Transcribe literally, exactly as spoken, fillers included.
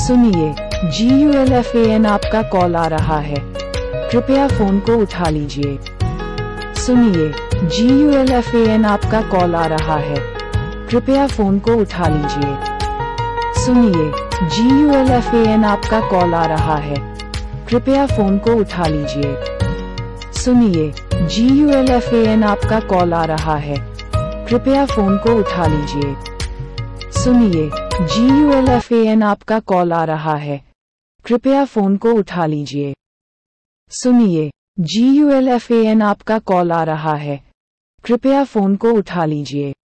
सुनिए, G U L F A N आपका call आ रहा है, कृपया फोन को उठा लीजिए। सुनिए, G U L F A N आपका कॉल आ रहा है, कृपया फोन को उठा लीजिए। सुनिए, G U L F A N आपका कॉल आ रहा है, कृपया फोन को उठा लीजिए। सुनिए, G U L F A N आपका कॉल आ रहा है, कृपया फोन को उठा लीजिए। सुनिए, G U L F A N आपका कॉल आ रहा है, कृपया फोन को उठा लीजिए। सुनिए, G U L F A N आपका कॉल आ रहा है, कृपया फोन को उठा लीजिए।